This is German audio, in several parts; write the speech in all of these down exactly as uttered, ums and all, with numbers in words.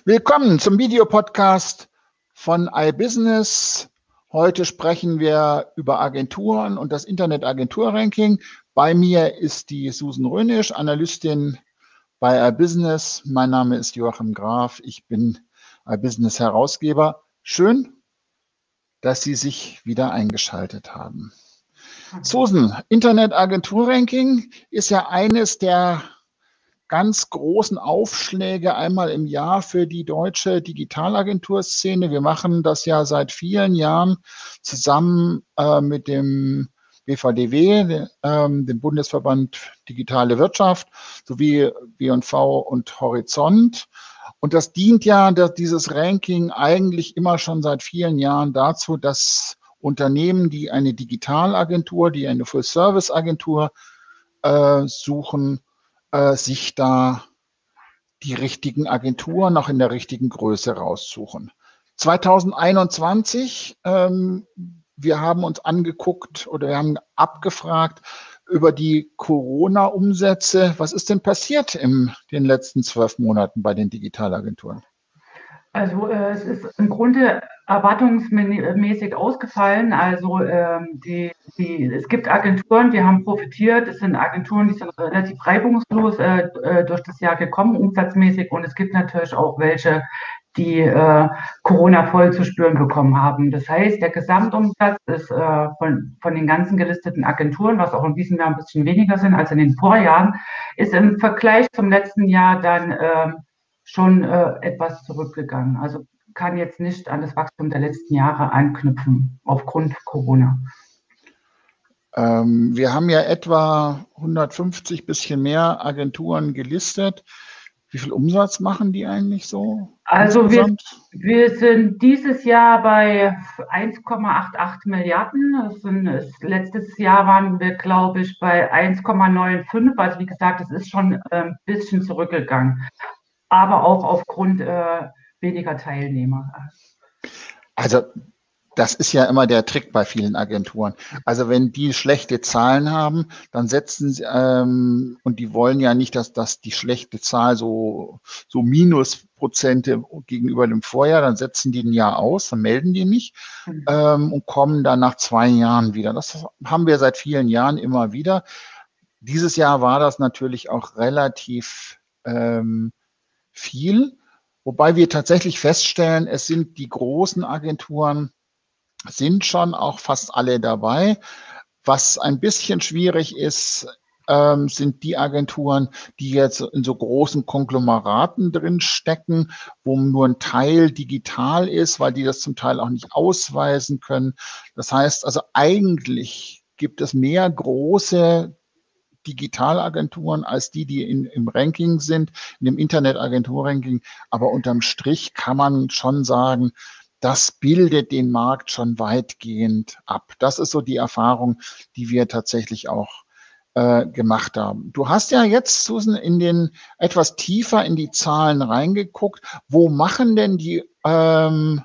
Willkommen zum Videopodcast von iBusiness. Heute sprechen wir über Agenturen und das Internet-Agentur-Ranking. Bei mir ist die Susan Rönisch, Analystin bei iBusiness. Mein Name ist Joachim Graf. Ich bin iBusiness-Herausgeber. Schön, dass Sie sich wieder eingeschaltet haben. Susan, Internet-Agentur-Ranking ist ja eines der ganz großen Aufschläge einmal im Jahr für die deutsche Digitalagenturszene. Wir machen das ja seit vielen Jahren zusammen äh, mit dem B V D W, äh, dem Bundesverband Digitale Wirtschaft, sowie B und V und Horizont. Und das dient ja, dass dieses Ranking eigentlich immer schon seit vielen Jahren dazu, dass Unternehmen, die eine Digitalagentur, die eine Full-Service-Agentur äh, suchen, äh, sich da die richtigen Agenturen noch in der richtigen Größe raussuchen. zwanzig einundzwanzig, ähm, wir haben uns angeguckt oder wir haben abgefragt über die Corona-Umsätze. Was ist denn passiert in den letzten zwölf Monaten bei den Digitalagenturen? Also äh, es ist im Grunde erwartungsmäßig ausgefallen. Also ähm, die, die, es gibt Agenturen, die haben profitiert. Es sind Agenturen, die sind relativ reibungslos äh, durch das Jahr gekommen, umsatzmäßig. Und es gibt natürlich auch welche, die äh, Corona voll zu spüren bekommen haben. Das heißt, der Gesamtumsatz ist äh, von, von den ganzen gelisteten Agenturen, was auch in diesem Jahr ein bisschen weniger sind als in den Vorjahren, ist im Vergleich zum letzten Jahr dann äh, schon äh, etwas zurückgegangen. Also kann jetzt nicht an das Wachstum der letzten Jahre anknüpfen aufgrund Corona. Ähm, wir haben ja etwa hundertfünfzig, bisschen mehr Agenturen gelistet. Wie viel Umsatz machen die eigentlich so? Also wir, wir sind dieses Jahr bei eins Komma achtundachtzig Milliarden. Das sind, das letztes Jahr waren wir, glaube ich, bei eins Komma fünfundneunzig. Also wie gesagt, es ist schon ein äh, bisschen zurückgegangen. Aber auch aufgrund äh, weniger Teilnehmer. Also das ist ja immer der Trick bei vielen Agenturen. Also wenn die schlechte Zahlen haben, dann setzen sie, ähm, und die wollen ja nicht, dass, dass die schlechte Zahl so, so Minusprozente gegenüber dem Vorjahr, dann setzen die ein Jahr aus, dann melden die nicht mhm. ähm, und kommen dann nach zwei Jahren wieder. Das haben wir seit vielen Jahren immer wieder. Dieses Jahr war das natürlich auch relativ ähm, viel, wobei wir tatsächlich feststellen, es sind die großen Agenturen, sind schon auch fast alle dabei. Was ein bisschen schwierig ist, ähm, sind die Agenturen, die jetzt in so großen Konglomeraten drin stecken, wo nur ein Teil digital ist, weil die das zum Teil auch nicht ausweisen können. Das heißt also, eigentlich gibt es mehr große Digitalagenturen als die, die in, im Ranking sind, in dem Internetagentur-Ranking. Aber unterm Strich kann man schon sagen, das bildet den Markt schon weitgehend ab. Das ist so die Erfahrung, die wir tatsächlich auch äh, gemacht haben. Du hast ja jetzt, Susan, in den etwas tiefer in die Zahlen reingeguckt. Wo machen denn die ähm,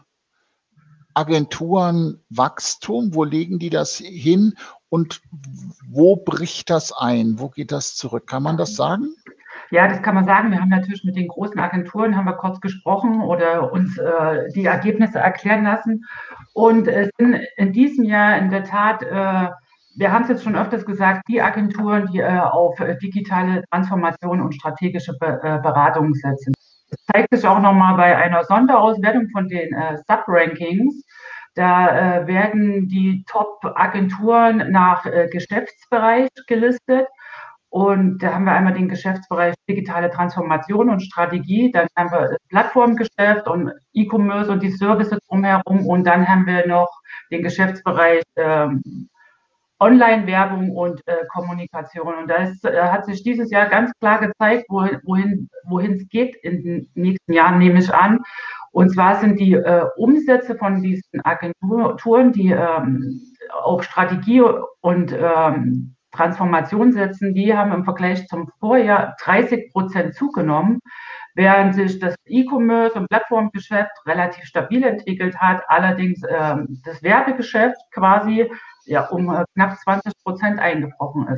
Agenturen Wachstum? Wo legen die das hin? Und wo bricht das ein? Wo geht das zurück? Kann man das sagen? Ja, das kann man sagen. Wir haben natürlich mit den großen Agenturen haben wir kurz gesprochen oder uns äh, die Ergebnisse erklären lassen. Und es sind in diesem Jahr in der Tat, äh, wir haben es jetzt schon öfters gesagt, die Agenturen, die äh, auf digitale Transformation und strategische Be äh, Beratung setzen. Das zeigt sich auch nochmal bei einer Sonderauswertung von den äh, Sub-Rankings. Da äh, werden die Top-Agenturen nach äh, Geschäftsbereich gelistet. Und da haben wir einmal den Geschäftsbereich digitale Transformation und Strategie, dann haben wir das Plattformgeschäft und E-Commerce und die Services drumherum und dann haben wir noch den Geschäftsbereich ähm, Online-Werbung und äh, Kommunikation. Und da ist, äh, hat sich dieses Jahr ganz klar gezeigt, wohin, wohin, wohin es geht in den nächsten Jahren, nehme ich an. Und zwar sind die äh, Umsätze von diesen Agenturen, die ähm, auf Strategie und ähm, Transformation setzen, die haben im Vergleich zum Vorjahr dreißig Prozent zugenommen, während sich das E-Commerce und Plattformgeschäft relativ stabil entwickelt hat, allerdings ähm, das Werbegeschäft quasi ja, um äh, knapp zwanzig Prozent eingebrochen ist.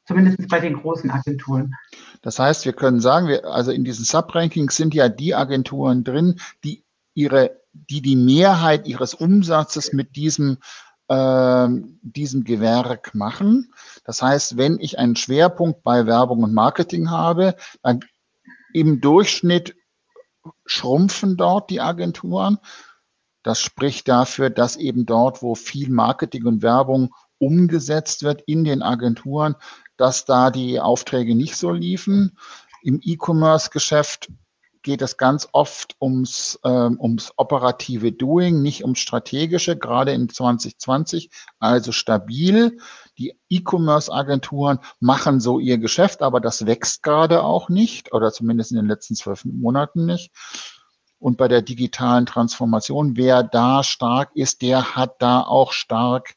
zumindest bei den großen Agenturen. Das heißt, wir können sagen, wir, also in diesen Subrankings sind ja die Agenturen drin, die ihre, die die Mehrheit ihres Umsatzes mit diesem, äh, diesem Gewerk machen. Das heißt, wenn ich einen Schwerpunkt bei Werbung und Marketing habe, dann im Durchschnitt schrumpfen dort die Agenturen. Das spricht dafür, dass eben dort, wo viel Marketing und Werbung umgesetzt wird in den Agenturen, dass da die Aufträge nicht so liefen. Im E-Commerce-Geschäft geht es ganz oft ums, ähm, ums operative Doing, nicht ums strategische, gerade in zwanzig zwanzig, also stabil. Die E-Commerce-Agenturen machen so ihr Geschäft, aber das wächst gerade auch nicht oder zumindest in den letzten zwölf Monaten nicht. Und bei der digitalen Transformation, wer da stark ist, der hat da auch stark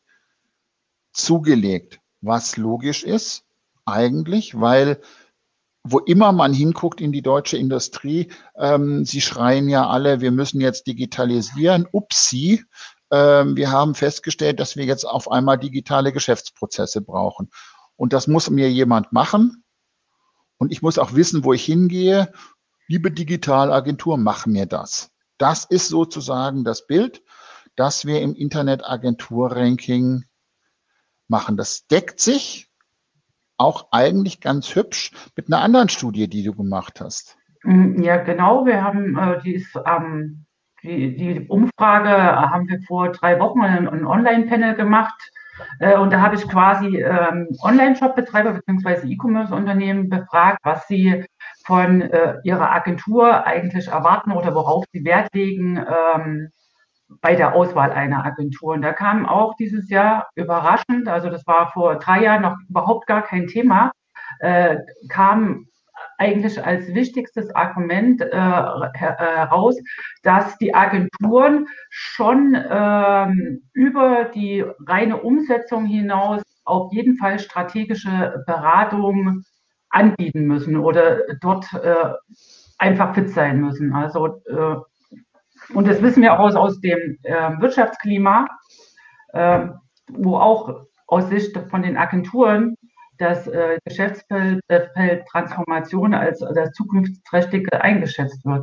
zugelegt, was logisch ist eigentlich, weil wo immer man hinguckt in die deutsche Industrie, ähm, sie schreien ja alle, wir müssen jetzt digitalisieren. Upsi, ähm, wir haben festgestellt, dass wir jetzt auf einmal digitale Geschäftsprozesse brauchen. Und das muss mir jemand machen. Und ich muss auch wissen, wo ich hingehe. Liebe Digitalagentur, mach mir das. Das ist sozusagen das Bild, das wir im Internetagentur-Ranking machen. Das deckt sich auch eigentlich ganz hübsch mit einer anderen Studie, die du gemacht hast. Ja, genau. Wir haben äh, die, ist, ähm, die, die Umfrage haben wir vor drei Wochen ein, ein Online-Panel gemacht. Äh, und da habe ich quasi ähm, Online-Shop-Betreiber bzw. E-Commerce-Unternehmen befragt, was sie von äh, ihrer Agentur eigentlich erwarten oder worauf sie Wert legen ähm, bei der Auswahl einer Agentur. Und da kam auch dieses Jahr überraschend, also das war vor drei Jahren noch überhaupt gar kein Thema, äh, kam eigentlich als wichtigstes Argument äh, heraus, dass die Agenturen schon ähm, über die reine Umsetzung hinaus auf jeden Fall strategische Beratung anbieten müssen oder dort äh, einfach fit sein müssen. Also äh, und das wissen wir auch aus, aus dem äh, Wirtschaftsklima, äh, wo auch aus Sicht von den Agenturen das äh, Geschäftsfeld äh, Transformation als das zukunftsträchtige eingeschätzt wird.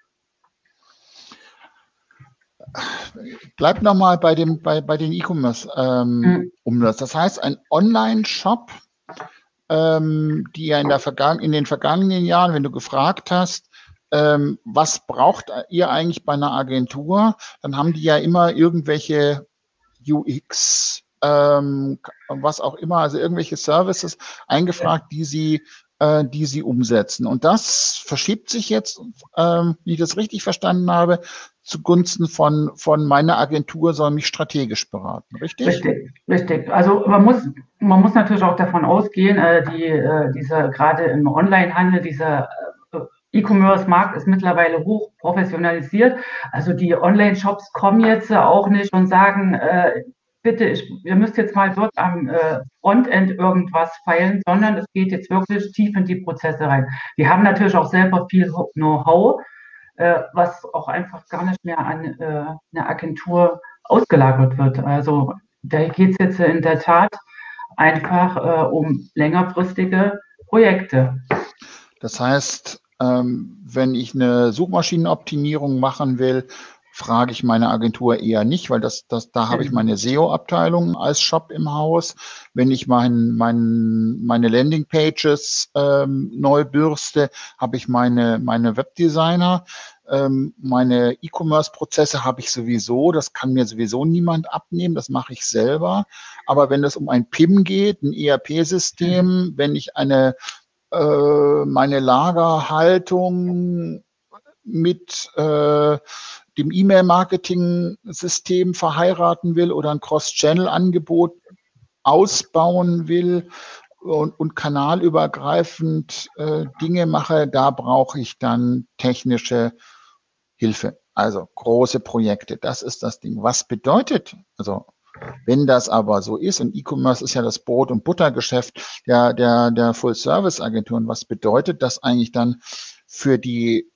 Bleib nochmal bei, dem, bei, bei den E-Commerce-Umsatz. Ähm, mhm. Das heißt, ein Online-Shop, ähm, die ja in, der Vergangen, in den vergangenen Jahren, wenn du gefragt hast, ähm, was braucht ihr eigentlich bei einer Agentur, dann haben die ja immer irgendwelche U X, ähm, was auch immer, also irgendwelche Services eingefragt, die sie, äh, die sie umsetzen. Und das verschiebt sich jetzt, ähm, wie ich das richtig verstanden habe, zugunsten von, von meiner Agentur soll mich strategisch beraten, richtig? Richtig, richtig. Also man muss, man muss natürlich auch davon ausgehen, äh, die, äh, diese, gerade im Onlinehandel, dieser äh, E-Commerce-Markt ist mittlerweile hoch professionalisiert. Also die Online-Shops kommen jetzt auch nicht und sagen, äh, bitte, ich, ihr müsst jetzt mal dort am äh, Frontend irgendwas feilen, sondern es geht jetzt wirklich tief in die Prozesse rein. Die haben natürlich auch selber viel Know-how, äh, was auch einfach gar nicht mehr an äh, eine Agentur ausgelagert wird. Also da geht es jetzt in der Tat einfach äh, um längerfristige Projekte. Das heißt, ähm, wenn ich eine Suchmaschinenoptimierung machen will, frage ich meine Agentur eher nicht, weil das, das, da habe ich meine S E O-Abteilung als Shop im Haus. Wenn ich mein, mein, meine Landingpages ähm, neu bürste, habe ich meine, meine Webdesigner. Ähm, meine E-Commerce-Prozesse habe ich sowieso. Das kann mir sowieso niemand abnehmen. Das mache ich selber. Aber wenn es um ein P I M geht, ein E R P-System, mhm. wenn ich eine äh, meine Lagerhaltung mit äh, dem E-Mail-Marketing-System verheiraten will oder ein Cross-Channel-Angebot ausbauen will und, und kanalübergreifend äh, Dinge mache, da brauche ich dann technische Hilfe. Also große Projekte, das ist das Ding. Was bedeutet, also wenn das aber so ist, und E-Commerce ist ja das Brot- und Buttergeschäft der, der, der Full-Service-Agenturen, was bedeutet das eigentlich dann für die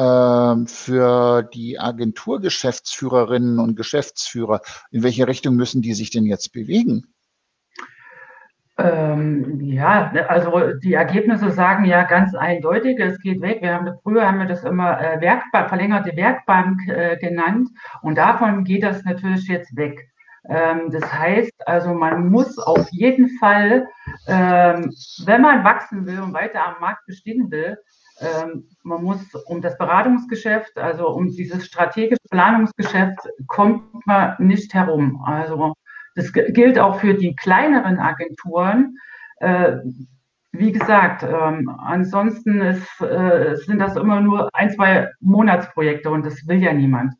für die Agenturgeschäftsführerinnen und Geschäftsführer? In welche Richtung müssen die sich denn jetzt bewegen? Ähm, ja, also die Ergebnisse sagen ja ganz eindeutig, es geht weg. Wir haben, früher haben wir das immer äh, Werkbank, verlängerte Werkbank äh, genannt und davon geht das natürlich jetzt weg. Ähm, das heißt also, man muss auf jeden Fall, ähm, wenn man wachsen will und weiter am Markt bestehen will, ähm, man muss um das Beratungsgeschäft, also um dieses strategische Planungsgeschäft, kommt man nicht herum. Also das gilt auch für die kleineren Agenturen. Äh, wie gesagt, ähm, ansonsten ist, äh, sind das immer nur ein, zwei Monatsprojekte und das will ja niemand.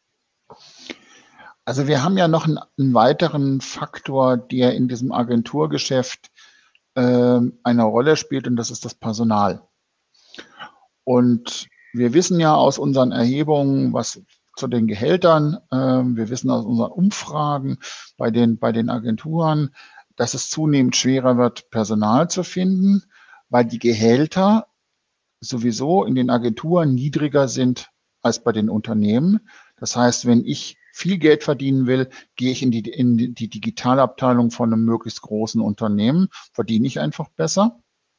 Also wir haben ja noch einen, einen weiteren Faktor, der in diesem Agenturgeschäft äh, eine Rolle spielt, und das ist das Personal. Und wir wissen ja aus unseren Erhebungen, was zu den Gehältern, äh, wir wissen aus unseren Umfragen bei den, bei den Agenturen, dass es zunehmend schwerer wird, Personal zu finden, weil die Gehälter sowieso in den Agenturen niedriger sind als bei den Unternehmen. Das heißt, wenn ich viel Geld verdienen will, gehe ich in die, in die Digitalabteilung von einem möglichst großen Unternehmen, verdiene ich einfach besser.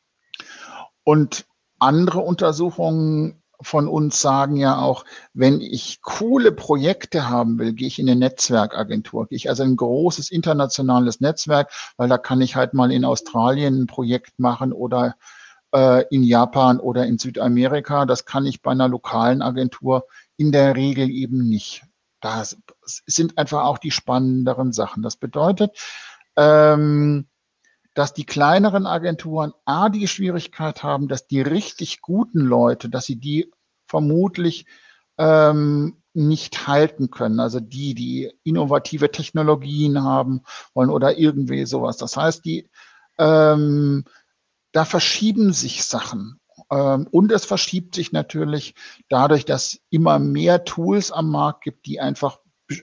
Und andere Untersuchungen von uns sagen ja auch, wenn ich coole Projekte haben will, gehe ich in eine Netzwerkagentur, gehe ich also in ein großes internationales Netzwerk, weil da kann ich halt mal in Australien ein Projekt machen oder äh, in Japan oder in Südamerika. Das kann ich bei einer lokalen Agentur in der Regel eben nicht. Das sind einfach auch die spannenderen Sachen. Das bedeutet, ähm, dass die kleineren Agenturen A, die Schwierigkeit haben, dass die richtig guten Leute, dass sie die vermutlich ähm, nicht halten können. Also die, die innovative Technologien haben wollen oder irgendwie sowas. Das heißt, die, ähm, da verschieben sich Sachen. Ähm, und es verschiebt sich natürlich dadurch, dass immer mehr Tools am Markt gibt, die einfach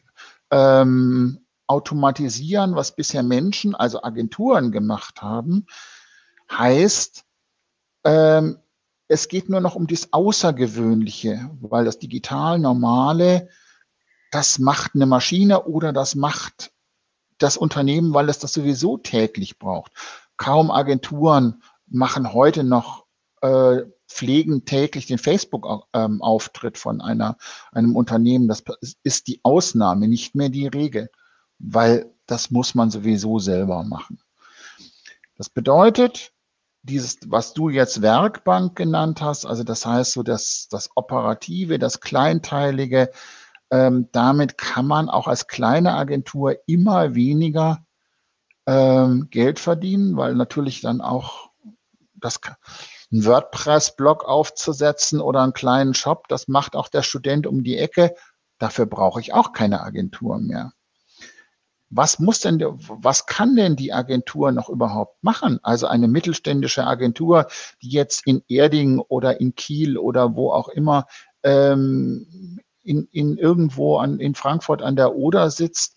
ähm, automatisieren, was bisher Menschen, also Agenturen gemacht haben, heißt, ähm, es geht nur noch um das Außergewöhnliche, weil das digital Normale, das macht eine Maschine oder das macht das Unternehmen, weil es das sowieso täglich braucht. Kaum Agenturen machen heute noch, äh, pflegen täglich den Facebook-Auftritt von einer, einem Unternehmen. Das ist die Ausnahme, nicht mehr die Regel, weil das muss man sowieso selber machen. Das bedeutet, dieses, was du jetzt Werkbank genannt hast, also das heißt so, dass das Operative, das Kleinteilige, ähm, damit kann man auch als kleine Agentur immer weniger ähm, Geld verdienen, weil natürlich dann auch das, einen WordPress-Blog aufzusetzen oder einen kleinen Shop, das macht auch der Student um die Ecke. Dafür brauche ich auch keine Agentur mehr. Was muss denn, was kann denn die Agentur noch überhaupt machen? Also eine mittelständische Agentur, die jetzt in Erding oder in Kiel oder wo auch immer ähm, in, in irgendwo an, in Frankfurt an der Oder sitzt,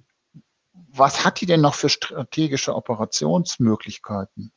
was hat die denn noch für strategische Operationsmöglichkeiten?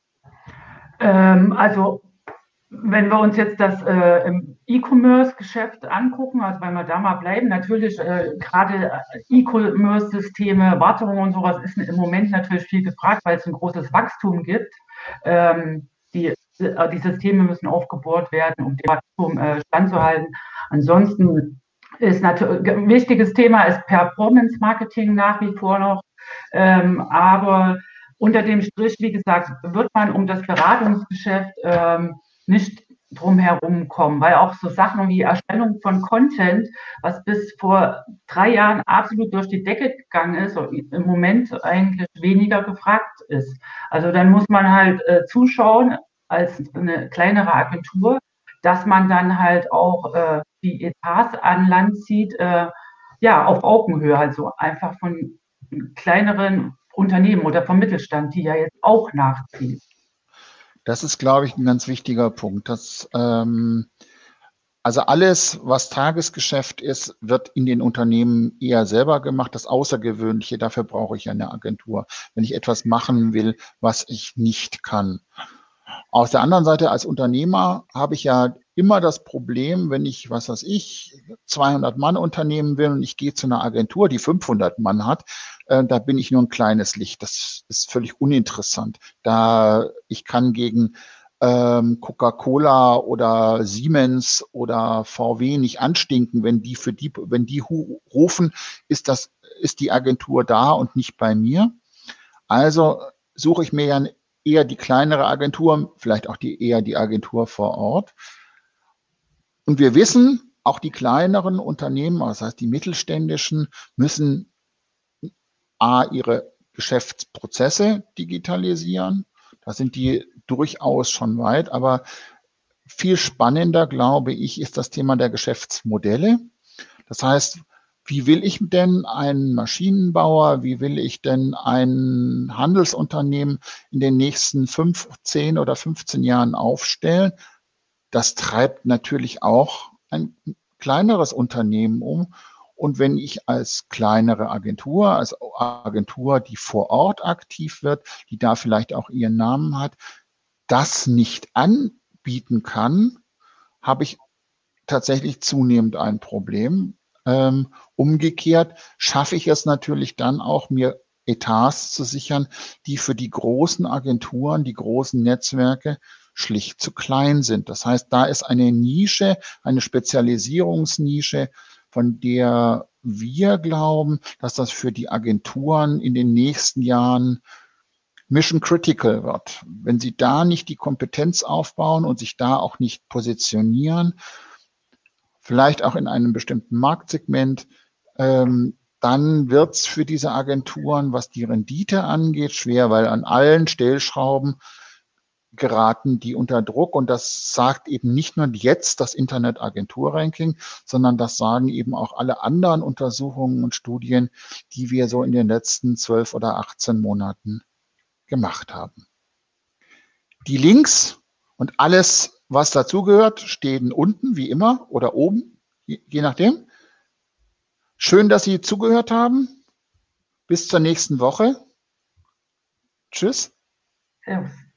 Ähm, also wenn wir uns jetzt das äh, im E-Commerce-Geschäft angucken, also wenn wir da mal bleiben, natürlich äh, gerade E-Commerce-Systeme, Wartung und sowas ist im Moment natürlich viel gefragt, weil es ein großes Wachstum gibt. Ähm, die, äh, die Systeme müssen aufgebohrt werden, um dem Wachstum äh, standzuhalten. Ansonsten ist natürlich ein wichtiges Thema ist Performance-Marketing nach wie vor noch, ähm, aber unter dem Strich, wie gesagt, wird man um das Beratungsgeschäft ähm, nicht drum herum kommen, weil auch so Sachen wie Erstellung von Content, was bis vor drei Jahren absolut durch die Decke gegangen ist, im Moment eigentlich weniger gefragt ist. Also dann muss man halt äh, zuschauen als eine kleinere Agentur, dass man dann halt auch äh, die Etats an Land zieht, äh, ja, auf Augenhöhe, also einfach von kleineren Unternehmen oder vom Mittelstand, die ja jetzt auch nachziehen. Das ist, glaube ich, ein ganz wichtiger Punkt. Das, ähm, also alles, was Tagesgeschäft ist, wird in den Unternehmen eher selber gemacht. Das Außergewöhnliche, dafür brauche ich eine Agentur, wenn ich etwas machen will, was ich nicht kann. Auf der anderen Seite als Unternehmer habe ich ja immer das Problem, wenn ich, was weiß ich, zweihundert Mann Unternehmen will und ich gehe zu einer Agentur, die fünfhundert Mann hat, äh, da bin ich nur ein kleines Licht. Das ist völlig uninteressant. Da ich kann gegen ähm, Coca-Cola oder Siemens oder V W nicht anstinken, wenn die für die, wenn die rufen, ist das, ist die Agentur da und nicht bei mir. Also suche ich mir ja eher die kleinere Agentur, vielleicht auch die, eher die Agentur vor Ort. Und wir wissen, auch die kleineren Unternehmen, das heißt die mittelständischen, müssen A, ihre Geschäftsprozesse digitalisieren. Da sind die durchaus schon weit, aber viel spannender, glaube ich, ist das Thema der Geschäftsmodelle. Das heißt, wie will ich denn einen Maschinenbauer, wie will ich denn ein Handelsunternehmen in den nächsten fünf, zehn oder fünfzehn Jahren aufstellen? Das treibt natürlich auch ein kleineres Unternehmen um. Und wenn ich als kleinere Agentur, als Agentur, die vor Ort aktiv wird, die da vielleicht auch ihren Namen hat, das nicht anbieten kann, habe ich tatsächlich zunehmend ein Problem. Ähm, umgekehrt schaffe ich es natürlich dann auch, mir Etats zu sichern, die für die großen Agenturen, die großen Netzwerke schlicht zu klein sind. Das heißt, da ist eine Nische, eine Spezialisierungsnische, von der wir glauben, dass das für die Agenturen in den nächsten Jahren mission critical wird. Wenn sie da nicht die Kompetenz aufbauen und sich da auch nicht positionieren, vielleicht auch in einem bestimmten Marktsegment, ähm, dann wird es für diese Agenturen, was die Rendite angeht, schwer, weil an allen Stellschrauben geraten die unter Druck. Und das sagt eben nicht nur jetzt das Internet-Agentur-Ranking, sondern das sagen eben auch alle anderen Untersuchungen und Studien, die wir so in den letzten zwölf oder achtzehn Monaten gemacht haben. Die Links und alles, was dazugehört, stehen unten wie immer oder oben, je, je nachdem. Schön, dass Sie zugehört haben. Bis zur nächsten Woche. Tschüss. Servus.